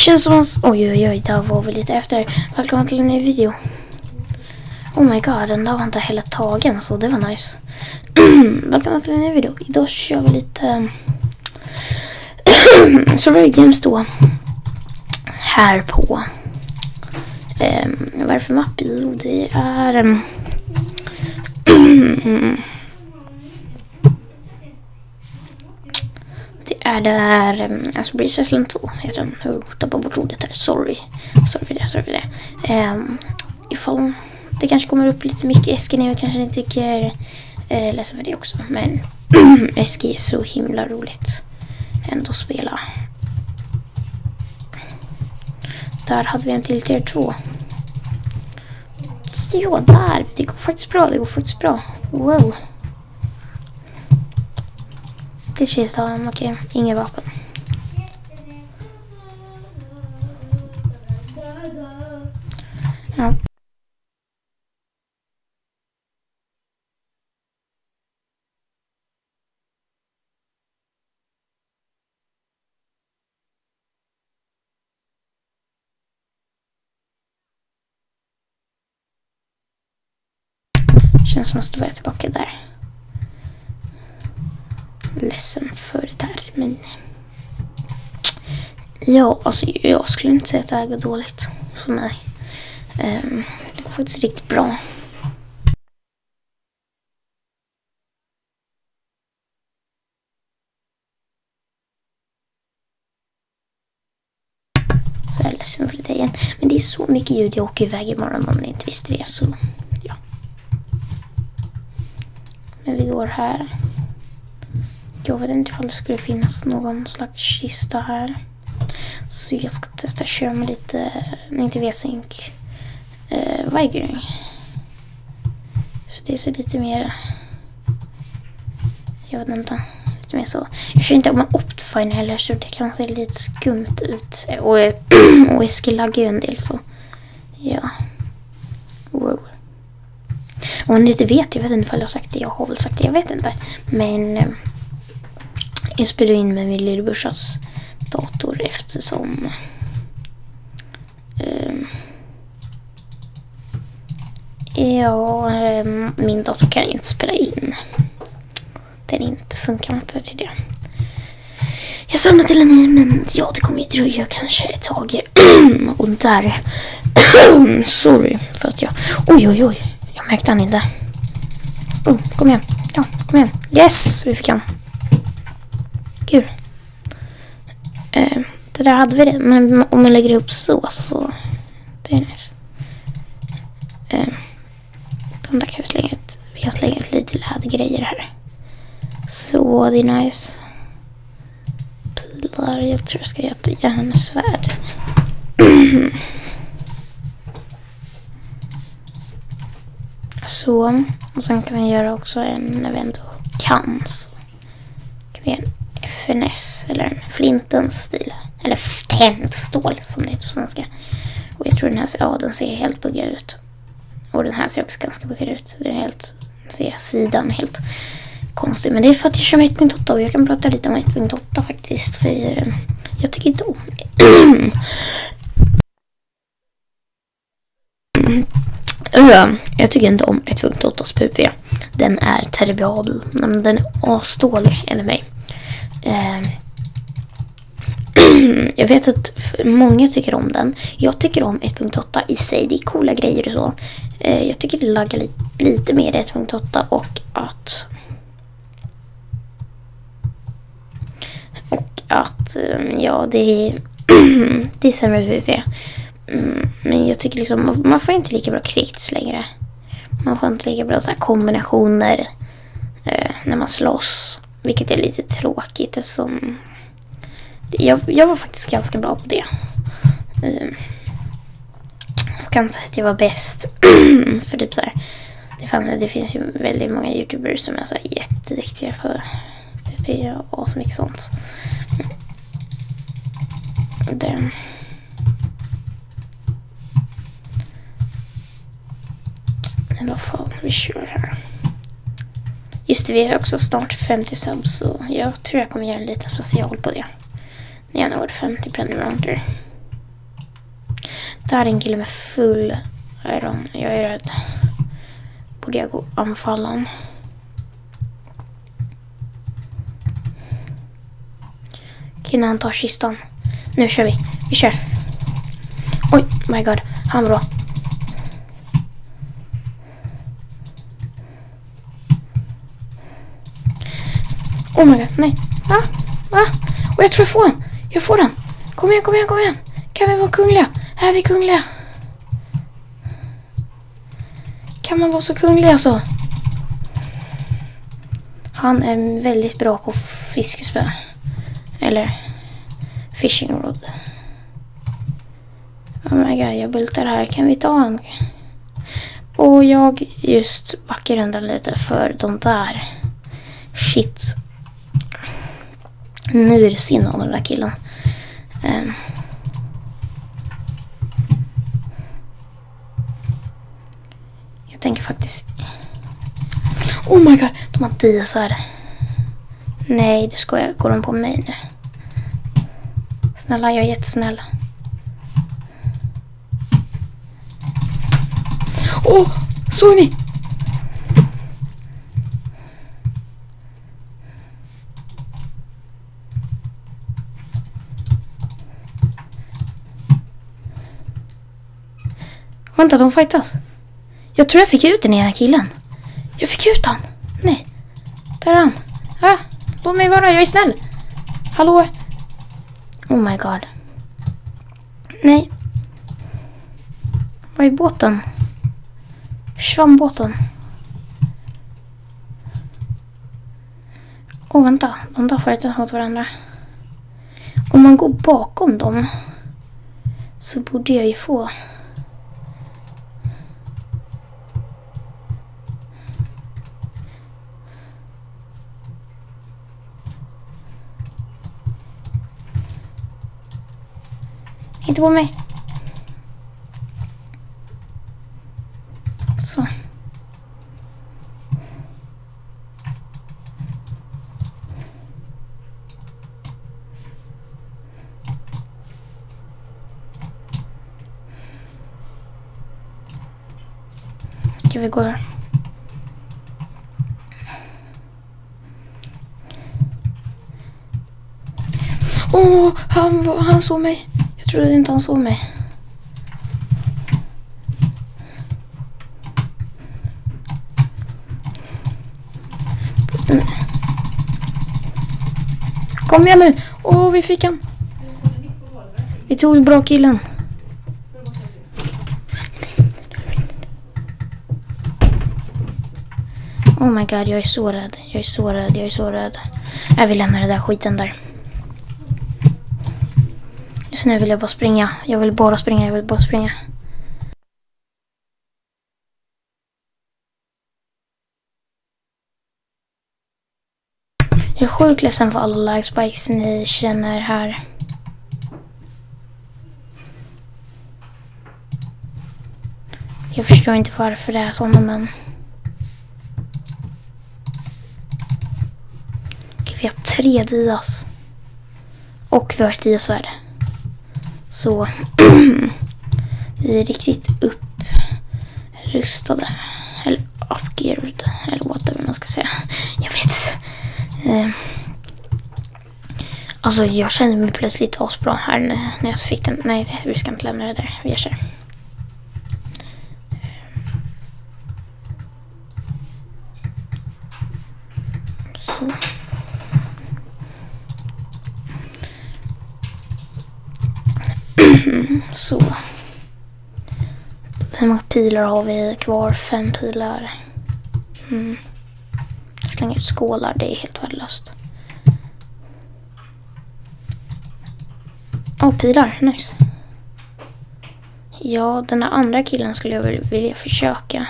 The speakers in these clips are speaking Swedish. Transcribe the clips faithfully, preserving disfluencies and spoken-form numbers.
känns som att... Oj, oj, oj, där var vi lite efter. Välkommen till en ny video. Oh my god, den där var inte hela tagen, så det var nice. Välkommen till en ny video. Idag kör vi lite... Survival Games då. Här på... Um, vad är det för mapp? Jo, det är... Um, det är där... Um, alltså Breeze Island två heter den. Jag tappar bort ordet här. Sorry. Sorry för det, sorry för det. Um, ifall det kanske kommer upp lite mycket Eske nu, kanske inte tycker uh, ledsen för det också. Men Eske är så himla roligt ändå att spela. Där hade vi en till tier två. Ja, där. Det går faktiskt bra. Det går faktiskt bra. Wow. Det känns okej. Okay. Inga vapen. Ja. Känns som att jag är tillbaka där. Ledsen för det där, men... Ja, alltså jag skulle inte säga att det här går dåligt för mig. Um, det går faktiskt riktigt bra. Så jag är ledsen för det igen. Men det är så mycket ljud, jag åker iväg imorgon om ni inte visste det, så... Men vi går här. Jag vet inte ifall det skulle finnas någon slags kista här. Så jag ska testa att köra med lite, inte V-sync, eh, Vigering. Så det ser lite mer, jag vet inte, lite mer så. Jag kör inte med Optifine heller, så det kan se lite skumt ut. Och, och Eske laggar ju en del, så ja. Wow. Om ni inte vet, jag vet inte ifall jag har sagt det, jag har väl sagt det, jag vet inte. Men eh, jag spelar in med min lillebrorsas dator eftersom eh, ja, eh, min dator kan ju inte spela in. Den inte funkar inte till det. Jag samlar till en ny, men ja, det kommer ju dröja kanske ett tag. Och där sorry för att jag, oj oj oj, jag märkte han inte. Oh, kom igen. Ja, kom igen. Yes, vi fick han. Kul. Eh, det där hade vi det. Men om man lägger upp så, så... Det är nice. Eh, de där kan vi slänga ut. Vi kan slänga ut lite lädergrejer här. Så det är nice. Pilar. Jag tror jag ska göra ett järnsvärd. Så, och sen kan vi göra också en, när vi ändå kan, så kan vi göra en F N S eller en flintens stil, eller tändstål som det heter på svenska. Och jag tror den här, ja, den ser helt buggad ut. Och den här ser också ganska buggad ut. Den är helt, ser sidan helt konstig. Men det är för att jag kör med ett punkt åtta och jag kan prata lite om ett punkt åtta faktiskt, för jag tycker inte om Uh, jag tycker inte om ett punkt åttas P V P. Den är terribel. Men den är asdålig enligt mig. Uh, jag vet att många tycker om den. Jag tycker om ett punkt åtta i sig. Det är coola grejer och så. Uh, jag tycker det laggar lite, lite mer i ett punkt åtta. Och att... Och att... Um, ja, det är... det är sämre P V P. Mm, men jag tycker liksom man får inte lika bra crits längre. Man får inte lika bra så här kombinationer eh, när man slåss, vilket är lite tråkigt eftersom jag, jag var faktiskt ganska bra på det. Eh, jag kan inte säga att jag var bäst för typ så här, det, fann, det finns ju väldigt många YouTubers som är så här jätteduktiga på P P och så mycket sånt. Det i alla fall, vi kör här. Just det, vi har också snart femtio subs, så jag tror jag kommer göra en liten special på det. När jag når femtio prenumeranter. Där är en kille med full iron. Jag är rädd. Borde jag gå anfallan? Innan han tar kistan. Nu kör vi. Vi kör. Oj, my god. Han var bra. Oh my god, nej. Va? Va? Och jag tror jag får den. Jag får den. Kom igen, kom igen, kom igen. Kan vi vara kungliga? Är vi kungliga? Kan man vara så kunglig alltså? Han är väldigt bra på fiskespö. Eller fishing rod. Oh my god, jag bultar här. Kan vi ta en? Och jag just backar undan lite för de där. Shit. Nu är det synd om den där killen. Um. Jag tänker faktiskt... Oh my god, de har tio så här. Nej, du skojar. Går de på mig nu? Snälla, jag är jättesnäll. Åh, oh, såg ni? Vänta, de fightas. Jag tror jag fick ut den ena killen. Jag fick ut han. Nej. Där är han. Ah, låt mig vara, jag är snäll. Hallå? Oh my god. Nej. Vad är båten? Svambåten. Åh, oh, vänta. De där fightas mot varandra. Om man går bakom dem så borde jag ju få... Inte på mig. Så. Okej, vi går. Åh, oh, han, han såg mig. Jag trodde inte han såg mig. Kom igen nu. Åh, oh, vi fick han. Vi tog bra killen. Oh my god, jag är så rädd. Jag är så rädd, jag är så rädd. Jag vill lämna det där skiten där. Så nu vill jag bara springa. Jag vill bara springa, jag vill bara springa. Jag är sjukt ledsen för alla lag spikes ni känner här. Jag förstår inte varför det är sådana, men... Okej, vi har tre dias. Och vi har ett diasvärde. Så vi är riktigt upprustade. Eller upgeared. Eller whatever man ska säga. Jag vet inte. Eh, alltså jag känner mig plötsligt asbra här när jag fick den. Nej, vi ska inte lämna det där. Vi gör så. Så. Så. Hur många pilar har vi kvar? Fem pilar. Mm. Jag slänger ut skålar, det är helt värdelöst. Åh, oh, pilar, nice. Ja, den här andra killen skulle jag väl vilja försöka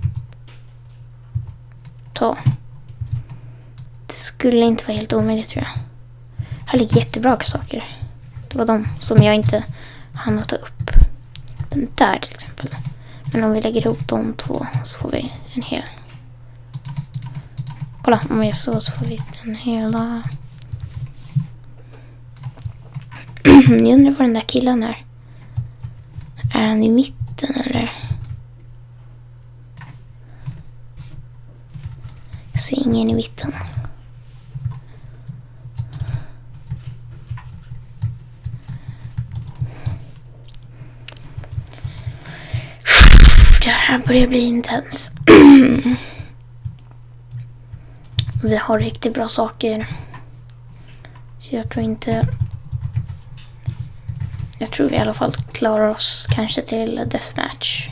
ta. Det skulle inte vara helt omöjligt, tror jag. Här ligger jättebra saker. Det var de som jag inte hann ta upp. Den där till exempel. Men om vi lägger ihop de två så får vi en hel. Kolla, om vi gör så så får vi en hela. Jag undrar var den där killen är. Är han i mitten eller? Jag ser ingen i mitten. Det här börjar bli intens. Vi har riktigt bra saker. Så jag tror inte... Jag tror vi i alla fall klarar oss kanske till deathmatch.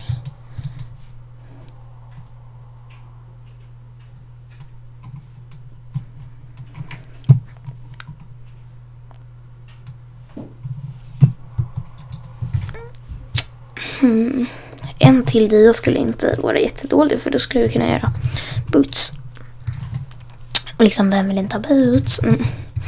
Hmm. En till dia skulle inte vara jättedålig, för då skulle vi kunna göra boots. Och liksom, vem vill inte ha boots? Mm.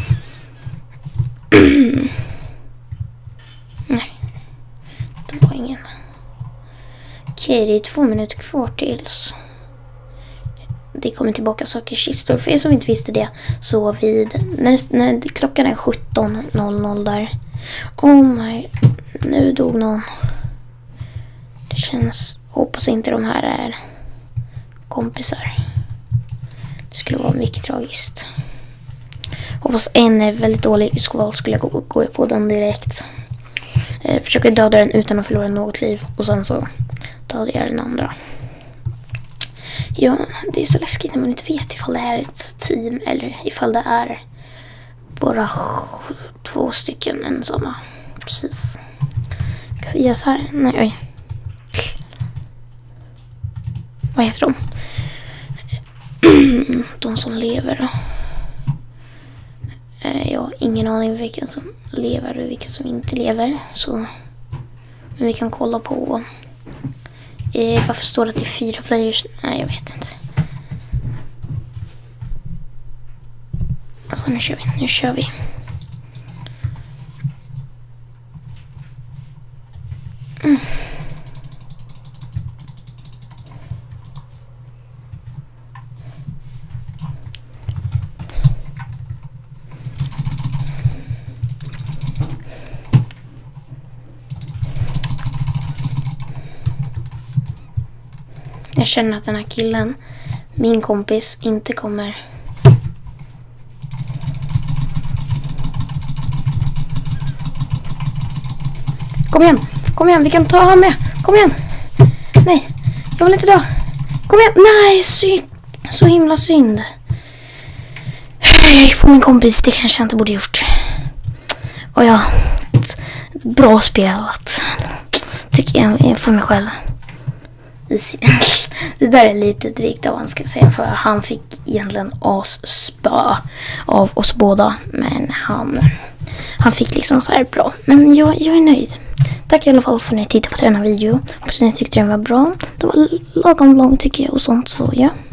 Nej, det var ingen. Okej, det är två minuter kvar tills det kommer tillbaka saker i kistor. För er som inte visste det, så vid när, när klockan är sjutton noll noll där. Oh my, nu dog någon. Det känns, hoppas inte de här är kompisar. Det skulle vara mycket tragiskt. Hoppas en är väldigt dålig i skval, skulle jag gå, gå på den direkt. Eh, försöka döda den utan att förlora något liv. Och sen så dödar jag den andra. Ja, det är så läskigt när man inte vet ifall det är ett team eller ifall det är bara två stycken ensamma. Precis. Ska vi göra så här? Nej, oj. Vad heter de? De som lever då. Jag har ingen aning vilka som lever och vilka som inte lever. Så. Men vi kan kolla på. Eh, varför står det att det är fyra players? Nej, jag vet inte. Alltså nu kör vi. Nu kör vi. Mm. Jag känner att den här killen, min kompis, inte kommer. Kom igen, kom igen, vi kan ta honom med. Kom igen. Nej, jag vill inte dö. Kom igen, nej, synd. Så himla synd. Jag gick på min kompis, det kanske jag inte borde gjort. Och ja, ett, ett bra spelat. Tycker jag för mig själv. Det där är lite drygt av vad man ska säga, för han fick egentligen asspö av oss båda, men han han fick liksom så här bra. Men jag, jag är nöjd. Tack i alla fall för att ni tittade på denna video. Hoppas ni tyckte den var bra. Det var lagom lång tycker jag och sånt, så ja.